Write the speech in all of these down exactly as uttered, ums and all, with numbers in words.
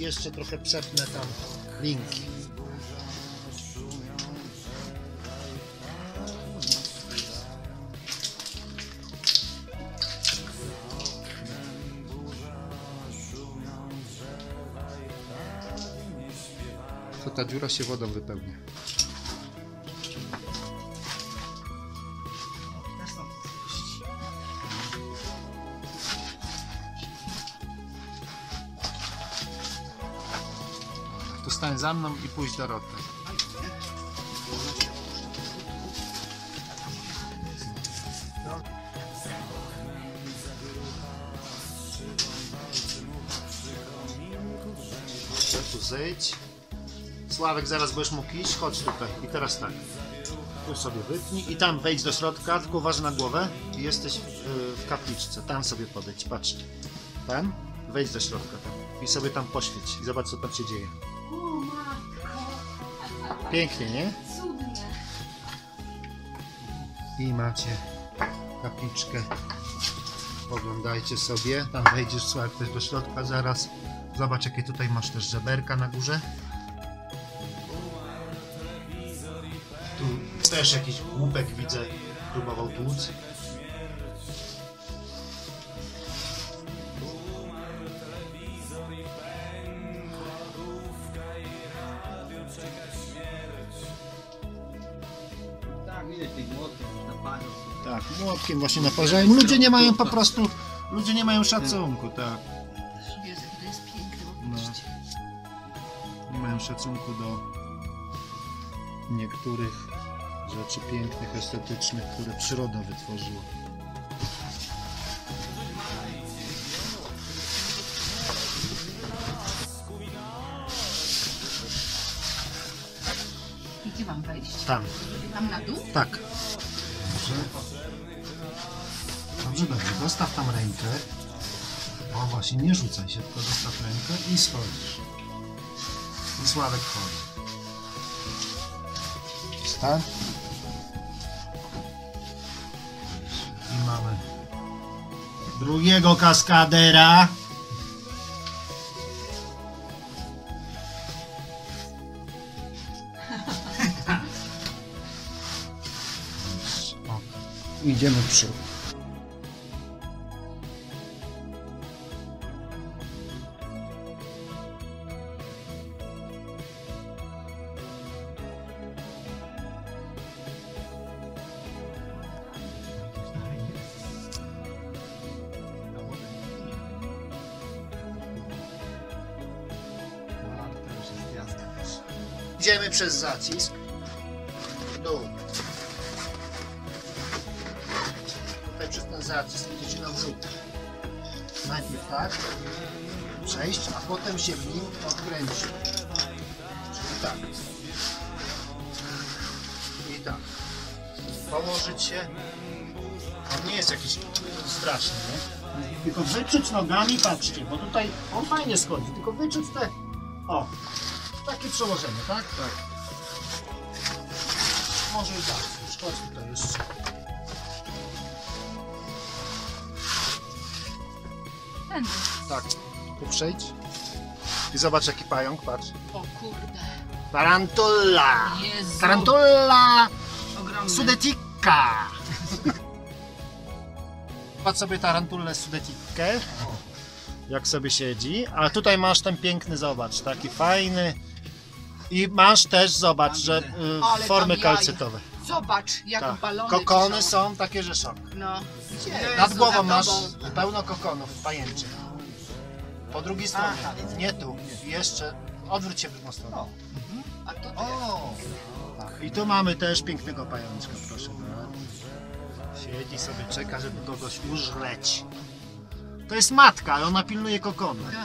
jeszcze trochę przepnę tam linki. To ta dziura się wodą wypełnia. To stań za mną i pójdź do Doroty. Tu zejdź. Sławek, zaraz będziesz mógł iść, chodź tutaj. I teraz tak. Tu sobie wytnij i tam wejdź do środka, tylko uważaj na głowę. I jesteś w, w kapliczce. Tam sobie podejdź, patrz. Tam, wejdź do środka tam. I sobie tam poświeć. I zobacz, co tam się dzieje. O matko! Pięknie, nie? Cudnie! I macie kapliczkę. Oglądajcie sobie. Tam wejdziesz, Sławek, też do środka zaraz. Zobacz, jakie tutaj masz też żeberka na górze. Tu też jakiś głupek widzę, próbował tłuc. Tak, widać tych młotków naparzą. Tak, młotkiem właśnie naparzają. Ludzie nie mają po prostu, ludzie nie mają szacunku, tak. Jezu, to jest piękne, bo No. patrzcie. Nie mają szacunku do niektórych rzeczy pięknych, estetycznych, które przyroda wytworzyła. I gdzie mam wejść? Tam, Tam na dół? tak. Dobrze. Dobrze, dobrze. Dostaw tam rękę. O właśnie, nie rzucaj się, tylko dostaw rękę i schodzisz. I Sławek chodzi. Tak? I mamy drugiego kaskadera. O, idziemy w przód. Idziemy przez zacisk w dół. Tutaj przez ten zacisk idziecie na wrzut. Najpierw tak przejść, a potem się w nim odkręcić. Czyli tak. I tak. Położyć się. On nie jest jakiś straszny, nie? Tylko wyczuć nogami, patrzcie, bo tutaj on fajnie schodzi, tylko wyczuć te... O! Takie przełożenie, tak? Tak. Może i tak. Już chodź tutaj jeszcze. Tędy. Tak. Tu przejdź. I zobacz, jaki pająk, patrz. O kurde. Tarantula! Jezu. Tarantula Ogromny. sudetica! Patrz sobie tarantulę sudetikę. Jak sobie siedzi. A tutaj masz ten piękny, zobacz, taki fajny. I masz też, zobacz, że y, Ale formy tam jaja. kalcytowe. Zobacz, jak Tak. balony Kokony piszą. są takie, że szok. No. Gdzie? Nad Jezu, głową za masz tobą. pełno kokonów pajęczych. Po drugiej stronie. Aha. Nie tu. Jeszcze. Odwróć się w drugą stronę. A to O! Tak. I tu mamy też pięknego pajączka, proszę bardzo. Siedzi sobie, czeka, żeby kogoś użreć. To jest matka, ale ona pilnuje kokonu. Tak.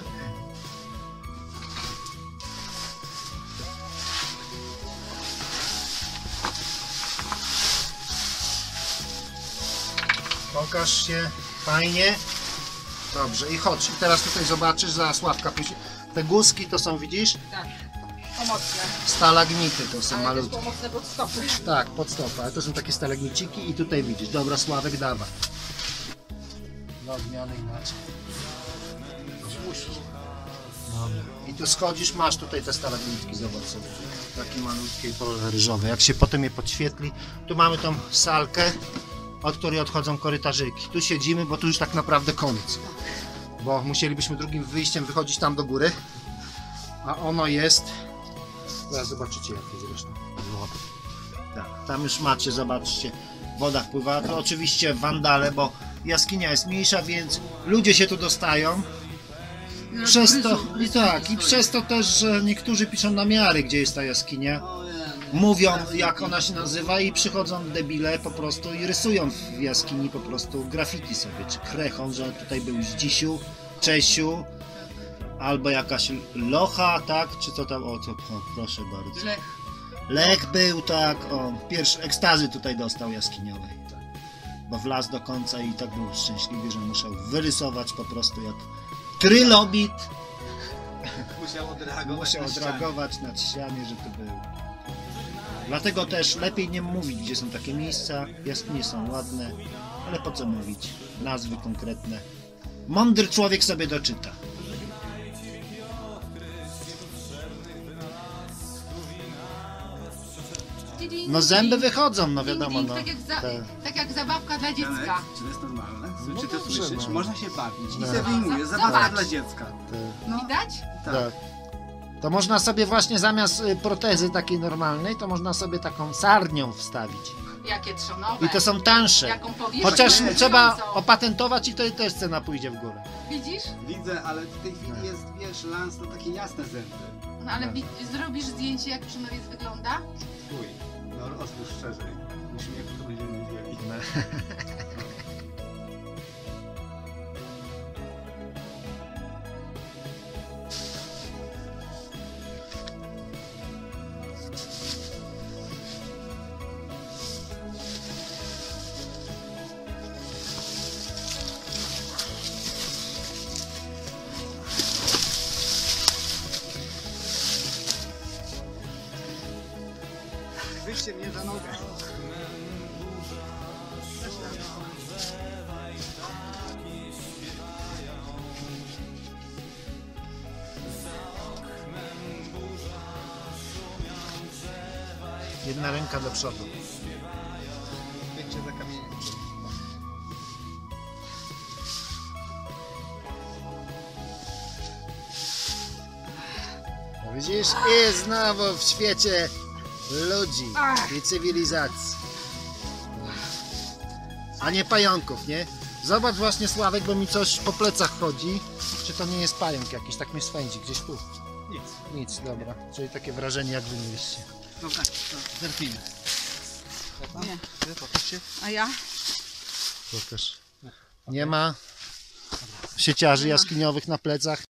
Pokaż się, fajnie. Dobrze, i chodź. I teraz tutaj zobaczysz, za Sławka później. Te guzki to są, widzisz? Tak. Pomocne. Stalagmity to są Ale też malutkie. pomocne pod stopy. Tak, pod stopę, ale to są takie stalagmiciki i tutaj widzisz. Dobra, Sławek, dawaj. Do odmiany inaczej. Musisz. I tu schodzisz, masz tutaj te stalagmitki, zobacz sobie. Takie malutkie pole ryżowe. Jak się potem je podświetli, tu mamy tą salkę, od której odchodzą korytarzyki. Tu siedzimy, bo tu już tak naprawdę koniec. Bo musielibyśmy drugim wyjściem wychodzić tam do góry. A ono jest... Zaraz zobaczycie jakie zresztą. No. Tak, tam już macie, zobaczcie. Woda wpływa. To oczywiście wandale, bo jaskinia jest mniejsza, więc ludzie się tu dostają. Przez to, i tak, i przez to też, że niektórzy piszą namiary, gdzie jest ta jaskinia. Mówią, jak ona się nazywa, i przychodzą debile po prostu i rysują w jaskini po prostu graffiti sobie, czy krechą, że tutaj był Zdzisiu, Czesiu, albo jakaś locha, tak, czy co tam, o co, o, proszę bardzo. Lech. Lech był, tak, o, pierwszy ekstazy tutaj dostał jaskiniowej, tak, bo wlazł do końca i tak był szczęśliwy, że musiał wyrysować po prostu jak trylobit. Musiał odreagować Musiał na ścianie. odreagować nad ścianie, że to był. Dlatego też lepiej nie mówić, gdzie są takie miejsca. Jaskinie są ładne, ale po co mówić? Nazwy konkretne. Mądry człowiek sobie doczyta. No zęby wychodzą, no wiadomo, no. Tak jak, za, Te- tak jak zabawka dla dziecka. Janek, czy to jest normalne? No czy to dobrze, słyszysz? no. Można się bawić i No. se wyjmuje. Z- Zabawka zobacz. dla dziecka. te- Widać? Tak. Tak. To można sobie właśnie zamiast y, protezy takiej normalnej, to można sobie taką sarnią wstawić. Jakie trzonowe. I to są tańsze. Jaką powierzchnię Chociaż mają. trzeba opatentować i wtedy też cena pójdzie w górę. Widzisz? Widzę, ale w tej chwili jest, wiesz, lans na takie jasne zęby. No ale wi- zrobisz zdjęcie, jak trzonowiec wygląda? Uj, no otwórz szerzej. Musimy jak to będziemy widzieli. Wyjście mnie za nogę. Jedna ręka do przodu. Biegcie za kamieniem. No widzisz? I znowu w świecie ludzi Ach. i cywilizacji. A nie pająków, nie? Zobacz właśnie, Sławek, bo mi coś po plecach chodzi. Czy to nie jest pająk jakiś? Tak mnie swędzi gdzieś tu. Nic. Nic, dobra. Czyli takie wrażenie, jak wy mieliście. Dobra, to zerknijmy. Nie. Ty, pokaż się. A ja? Pokaż. Nie ma sieciarzy jaskiniowych na plecach.